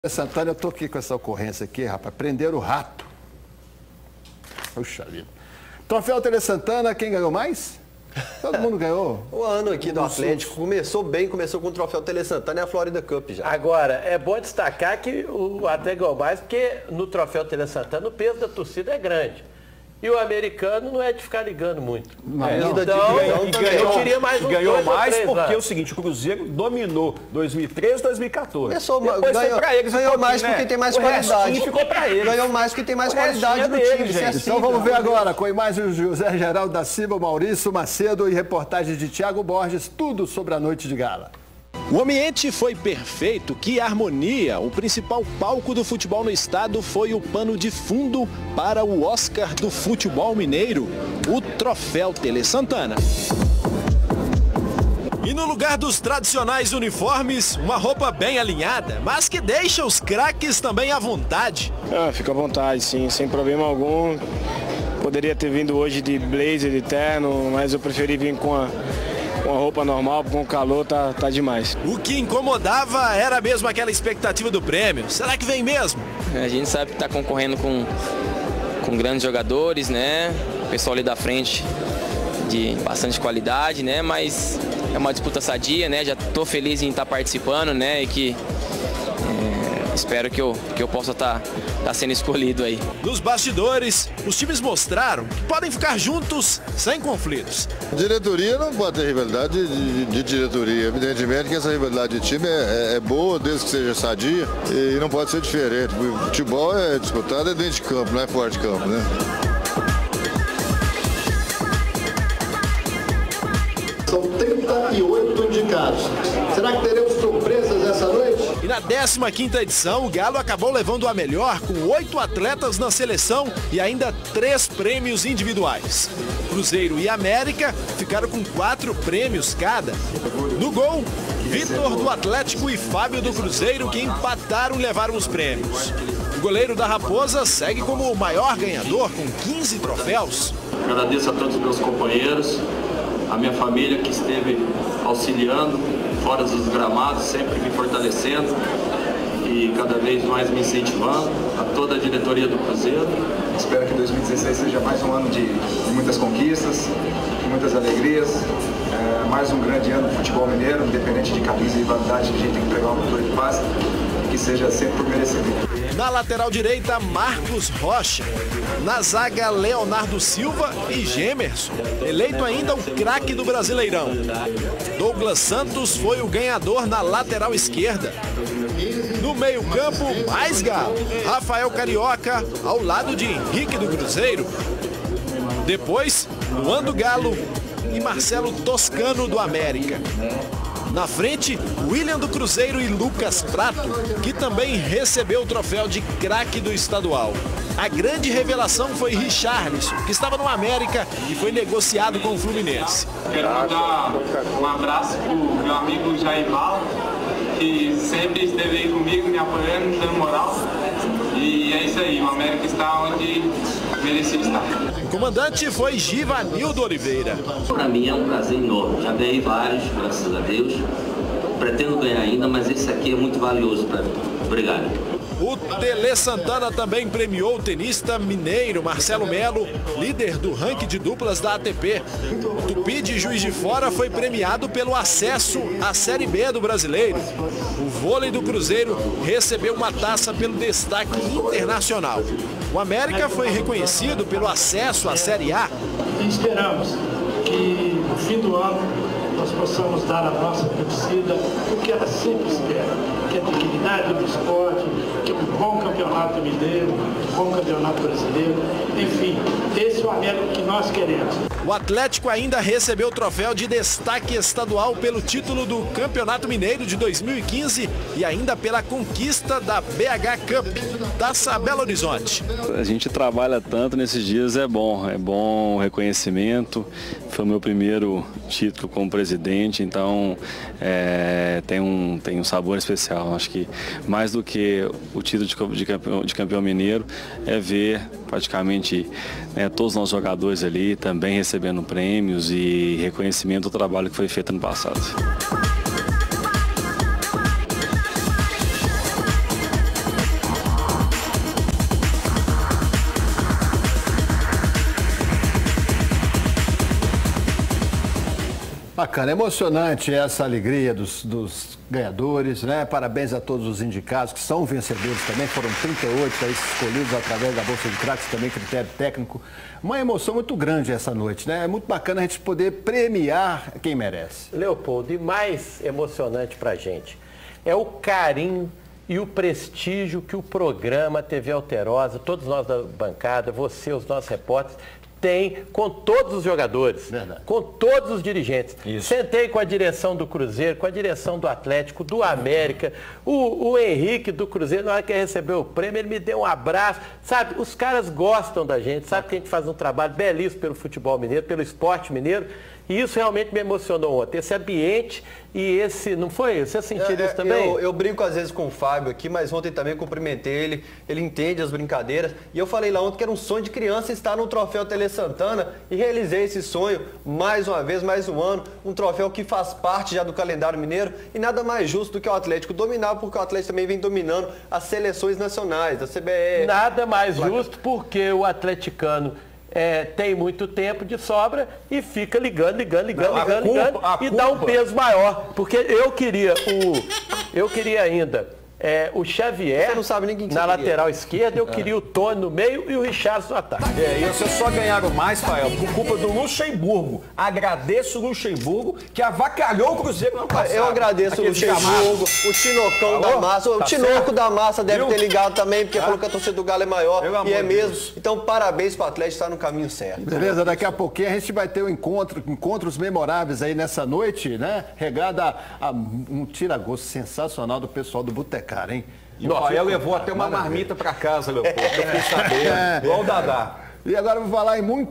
Santana, eu tô aqui com essa ocorrência aqui, rapaz. Prenderam o rato. Puxa vida. Troféu Tele Santana, quem ganhou mais? Todo mundo ganhou. O ano aqui do Atlético começou bem, começou com o Troféu Tele Santana e a Florida Cup já. Agora, é bom destacar que o Atlético ganhou mais, porque no Troféu Tele Santana o peso da torcida é grande. E o americano não é de ficar ligando muito. Eu queria mais ganhou mais porque é o seguinte, o Cruzeiro dominou 2013, 2014. Ganhou mais porque tem mais qualidade. Ficou pra eles. Ganhou mais porque tem mais qualidade no time, gente. Então vamos ver agora, com imagens de José Geraldo da Silva, Maurício Macedo e reportagens de Thiago Borges, tudo sobre a noite de gala. O ambiente foi perfeito, que harmonia! O principal palco do futebol no estado foi o pano de fundo para o Oscar do futebol mineiro, o Troféu Tele Santana. E no lugar dos tradicionais uniformes, uma roupa bem alinhada, mas que deixa os craques também à vontade. Fica à vontade, sim, sem problema algum. Poderia ter vindo hoje de blazer, de terno, mas eu preferi vir com a roupa normal, com o calor tá demais. O que incomodava era mesmo aquela expectativa do prêmio. Será que vem mesmo? A gente sabe que está concorrendo com grandes jogadores, né? O pessoal ali da frente de bastante qualidade, né? Mas é uma disputa sadia, né? Já estou feliz em estar participando, né? E que espero que eu possa estar sendo escolhido aí. Nos bastidores, os times mostraram que podem ficar juntos sem conflitos. Diretoria não pode ter rivalidade de diretoria. Evidentemente que essa rivalidade de time é boa, desde que seja sadia, e não pode ser diferente. O futebol é disputado dentro de campo, não é fora de campo, né? São 38 indicados. Será que teremos surpresas essa noite? E na 15ª edição, o Galo acabou levando a melhor com 8 atletas na seleção e ainda 3 prêmios individuais. Cruzeiro e América ficaram com 4 prêmios cada. No gol, Vitor do Atlético e Fábio do Cruzeiro, que empataram e levaram os prêmios. O goleiro da Raposa segue como o maior ganhador, com 15 troféus. Agradeço a todos os meus companheiros, a minha família que esteve auxiliando, fora dos gramados, sempre me fortalecendo e cada vez mais me incentivando, a toda a diretoria do Cruzeiro. Espero que 2016 seja mais um ano de muitas conquistas, de muitas alegrias, mais um grande ano do futebol mineiro, independente de camisa e rivalidade, a gente tem que pegar uma cultura de paz e que seja sempre por merecimento. Na lateral direita, Marcos Rocha. Na zaga, Leonardo Silva e Gemerson, eleito ainda o craque do Brasileirão. Douglas Santos foi o ganhador na lateral esquerda. No meio-campo, mais Galo, Rafael Carioca ao lado de Henrique do Cruzeiro. Depois, Luan do Galo e Marcelo Toscano do América. Na frente, William do Cruzeiro e Lucas Prato, que também recebeu o troféu de craque do estadual. A grande revelação foi Richarlison, que estava no América e foi negociado com o Fluminense. Quero mandar um abraço para o meu amigo Jair Bala, que sempre esteve aí comigo, me apoiando, me dando moral. E é isso aí, o América está onde merecia estar. O comandante foi Givanildo Oliveira. Para mim é um prazer enorme. Já ganhei vários, graças a Deus. Pretendo ganhar ainda, mas esse aqui é muito valioso para mim. Obrigado. O Tele Santana também premiou o tenista mineiro Marcelo Melo, líder do ranking de duplas da ATP. O Tupi de Juiz de Fora foi premiado pelo acesso à Série B do Brasileiro. O vôlei do Cruzeiro recebeu uma taça pelo destaque internacional. O América foi reconhecido pelo acesso à Série A. E esperamos que no fim do ano nós possamos dar à nossa torcida o que ela sempre espera, que é a dignidade do esporte, que é um bom campeonato mineiro, um bom campeonato brasileiro, enfim, esse é o América que nós queremos. O Atlético ainda recebeu o troféu de destaque estadual pelo título do Campeonato Mineiro de 2015 e ainda pela conquista da BH Cup, Taça Belo Horizonte. A gente trabalha tanto nesses dias, é bom o reconhecimento. Foi o meu primeiro título como presidente, então tem um sabor especial. Acho que mais do que o título de campeão mineiro é ver praticamente todos os nossos jogadores ali também recebendo prêmios e reconhecimento do trabalho que foi feito no passado. Bacana, emocionante essa alegria dos ganhadores, né? Parabéns a todos os indicados, que são vencedores também, foram 38 aí escolhidos através da Bolsa de Craques, também critério técnico. Uma emoção muito grande essa noite, né? É muito bacana a gente poder premiar quem merece. Leopoldo, e mais emocionante pra gente é o carinho e o prestígio que o programa TV Alterosa, todos nós da bancada, você, os nossos repórteres, tem com todos os jogadores, com todos os dirigentes. Isso. Sentei com a direção do Cruzeiro, com a direção do Atlético, do América, o Henrique do Cruzeiro, na hora que recebeu o prêmio, ele me deu um abraço, sabe? Os caras gostam da gente, sabe que a gente faz um trabalho belíssimo pelo futebol mineiro, pelo esporte mineiro, e isso realmente me emocionou ontem, esse ambiente e esse, não foi? Você sentiu isso também? Eu brinco às vezes com o Fábio aqui, mas ontem também cumprimentei ele, ele entende as brincadeiras, e eu falei lá ontem que era um sonho de criança estar no troféu Tele Santana, e realizei esse sonho mais uma vez, mais um ano, um troféu que faz parte já do calendário mineiro, e nada mais justo do que o Atlético dominar, porque o Atlético também vem dominando as seleções nacionais, da CBF. Nada mais justo porque o atleticano tem muito tempo de sobra e fica ligando e dá um peso maior. Porque eu queria ainda o Xavier você não sabe nem quem na lateral esquerda, eu queria o Tony no meio e o Richarlison no ataque. E vocês só ganharam mais, Fael, por culpa do Luxemburgo. Agradeço o Luxemburgo, que avacalhou o Cruzeiro no passado. Eu agradeço o Luxemburgo, o Tinocão da Massa. O Tinoco da Massa deve ter ligado também, porque falou que a torcida do Galo é maior. E é mesmo. Então, parabéns para o Atlético, está no caminho certo. Beleza, daqui a pouquinho a gente vai ter encontros memoráveis aí nessa noite, né? Regada a um tira-gosto sensacional do pessoal do Botecar. Hein? E o Fael levou até uma marmita para casa, Leopoldo. Eu fui saber. Igual o Dadá. E agora eu vou falar em muito